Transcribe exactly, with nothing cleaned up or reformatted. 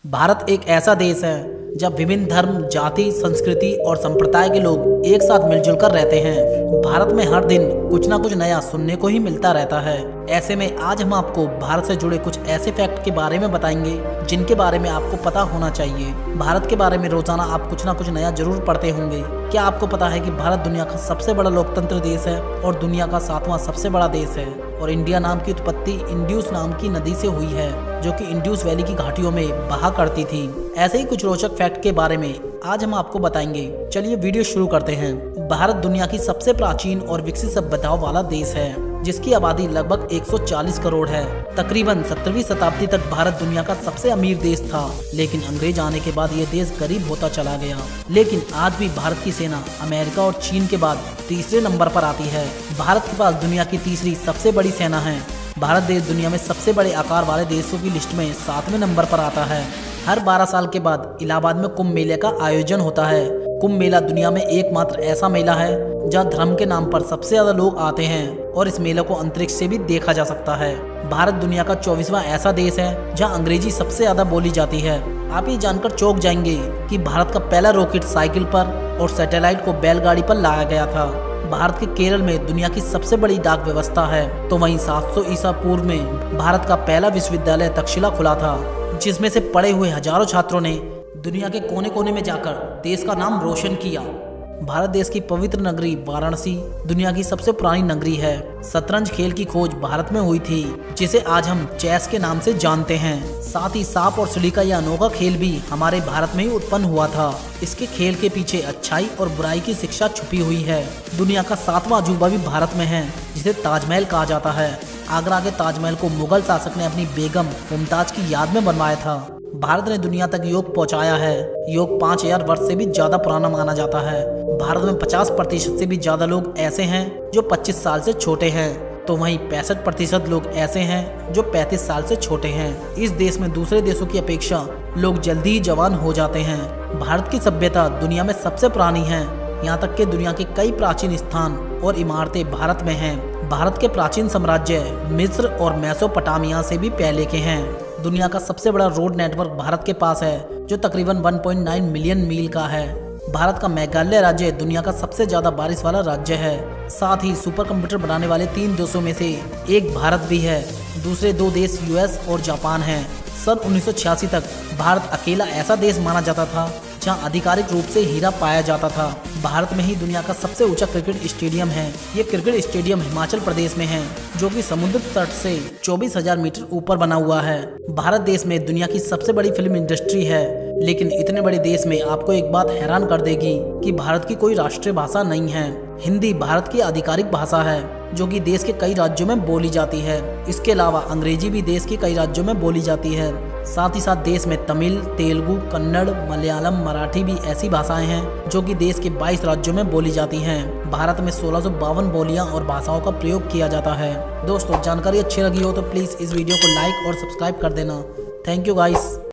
भारत एक ऐसा देश है जब विभिन्न धर्म, जाति, संस्कृति और संप्रदाय के लोग एक साथ मिलजुल कर रहते हैं। भारत में हर दिन कुछ ना कुछ नया सुनने को ही मिलता रहता है। ऐसे में आज हम आपको भारत से जुड़े कुछ ऐसे फैक्ट के बारे में बताएंगे जिनके बारे में आपको पता होना चाहिए। भारत के बारे में रोजाना आप कुछ ना कुछ नया जरूर पढ़ते होंगे। क्या आपको पता है कि भारत दुनिया का सबसे बड़ा लोकतंत्र देश है और दुनिया का सातवां सबसे बड़ा देश है और इंडिया नाम की उत्पत्ति इंड्यूस नाम की नदी से हुई है जो कि इंड्यूस वैली की घाटियों में बहा करती थी। ऐसे ही कुछ रोचक फैक्ट के बारे में आज हम आपको बताएंगे। चलिए वीडियो शुरू करते हैं। भारत दुनिया की सबसे प्राचीन और विकसित सभ्यताओं वाला देश है जिसकी आबादी लगभग एक सौ चालीस करोड़ है। तकरीबन सत्रहवीं शताब्दी तक भारत दुनिया का सबसे अमीर देश था, लेकिन अंग्रेज आने के बाद ये देश गरीब होता चला गया। लेकिन आज भी भारत की सेना अमेरिका और चीन के बाद तीसरे नंबर पर आती है। भारत के पास दुनिया की तीसरी सबसे बड़ी सेना है। भारत देश दुनिया में सबसे बड़े आकार वाले देशों की लिस्ट में सातवें नंबर पर आता है। हर बारह साल के बाद इलाहाबाद में कुंभ मेले का आयोजन होता है। कुंभ मेला दुनिया में एकमात्र ऐसा मेला है जहाँ धर्म के नाम पर सबसे ज्यादा लोग आते हैं और इस मेले को अंतरिक्ष से भी देखा जा सकता है। भारत दुनिया का चौबीसवां ऐसा देश है जहाँ अंग्रेजी सबसे ज्यादा बोली जाती है। आप ये जानकर चौंक जाएंगे कि भारत का पहला रॉकेट साइकिल पर और सैटेलाइट को बैलगाड़ी पर लाया गया था। भारत के केरल में दुनिया की सबसे बड़ी डाक व्यवस्था है, तो वहीं सात सौ ईसा पूर्व में भारत का पहला विश्वविद्यालय तक्षशिला खुला था, जिसमें से पढ़े हुए हजारों छात्रों ने दुनिया के कोने कोने में जाकर देश का नाम रोशन किया। भारत देश की पवित्र नगरी वाराणसी दुनिया की सबसे पुरानी नगरी है। शतरंज खेल की खोज भारत में हुई थी, जिसे आज हम चेस के नाम से जानते हैं। साथ ही सांप और सीढ़ी का यह अनोखा खेल भी हमारे भारत में ही उत्पन्न हुआ था। इसके खेल के पीछे अच्छाई और बुराई की शिक्षा छुपी हुई है। दुनिया का सातवां अजूबा भी भारत में है, जिसे ताजमहल कहा जाता है। आगरा के ताजमहल को मुगल शासक ने अपनी बेगम मुमताज की याद में बनवाया था। भारत ने दुनिया तक योग पहुंचाया है। योग पाँच हजार वर्ष से भी ज्यादा पुराना माना जाता है। भारत में पचास प्रतिशत से भी ज्यादा लोग ऐसे हैं जो पच्चीस साल से छोटे हैं, तो वहीं पैंसठ प्रतिशत लोग ऐसे हैं जो पैंतीस साल से छोटे हैं। इस देश में दूसरे देशों की अपेक्षा लोग जल्दी ही जवान हो जाते हैं। भारत की सभ्यता दुनिया में सबसे पुरानी है। यहाँ तक कि दुनिया के कई प्राचीन स्थान और इमारतें भारत में हैं। भारत के प्राचीन साम्राज्य मिस्र और मेसोपोटामिया से भी पहले के हैं। दुनिया का सबसे बड़ा रोड नेटवर्क भारत के पास है, जो तकरीबन एक पॉइंट नौ मिलियन मील का है। भारत का मेघालय राज्य दुनिया का सबसे ज्यादा बारिश वाला राज्य है। साथ ही सुपर कंप्यूटर बनाने वाले तीन देशों में से एक भारत भी है। दूसरे दो देश यूएस और जापान हैं। सन उन्नीस सौ छियासी तक भारत अकेला ऐसा देश माना जाता था जहां आधिकारिक रूप से हीरा पाया जाता था। भारत में ही दुनिया का सबसे ऊंचा क्रिकेट स्टेडियम है। ये क्रिकेट स्टेडियम हिमाचल प्रदेश में है, जो कि समुद्र तट से चौबीस हजार मीटर ऊपर बना हुआ है। भारत देश में दुनिया की सबसे बड़ी फिल्म इंडस्ट्री है, लेकिन इतने बड़े देश में आपको एक बात हैरान कर देगी कि भारत की कोई राष्ट्रीय भाषा नहीं है। हिंदी भारत की आधिकारिक भाषा है, जो कि देश के कई राज्यों में बोली जाती है। इसके अलावा अंग्रेजी भी देश के कई राज्यों में बोली जाती है। साथ ही साथ देश में तमिल, तेलुगु, कन्नड़, मलयालम, मराठी भी ऐसी भाषाएं हैं जो कि देश के बाईस राज्यों में बोली जाती हैं। भारत में सोलह सौ बावन बोलियां और भाषाओं का प्रयोग किया जाता है। दोस्तों, जानकारी अच्छी लगी हो तो प्लीज़ इस वीडियो को लाइक और सब्सक्राइब कर देना। Thank you guys.